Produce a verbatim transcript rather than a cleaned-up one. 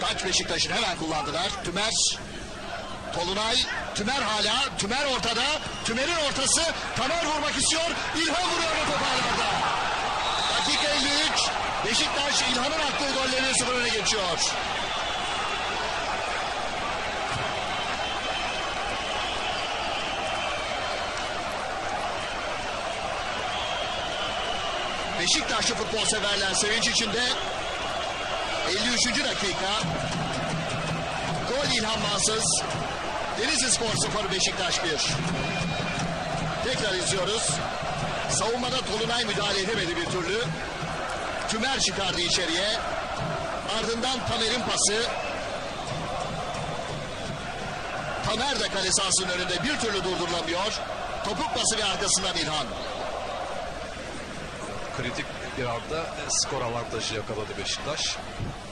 Taç Beşiktaş'ın hemen kullandılar. Tümer, Tolunay, Tümer hala, Tümer ortada. Tümer'in ortası, Tamer vurmak istiyor. İlhan vuruyor bu top ağlarda. Dakika elli üç. Beşiktaş İlhan'ın attığı gollerin sıfır öne geçiyor. Beşiktaşlı futbol severler sevinç içinde. elli üçüncü dakika. Gol İlhan Mansız. Denizlispor sıfır, Beşiktaş bir. Tekrar izliyoruz. Savunmada Tolunay müdahale edemedi bir türlü. Tümer çıkardı içeriye. Ardından Tamer'in pası. Tamer de kale sahasının önünde bir türlü durdurulamıyor. Topuk pası ve arkasından İlhan. Kritik bir anda skor avantajı yakaladı Beşiktaş.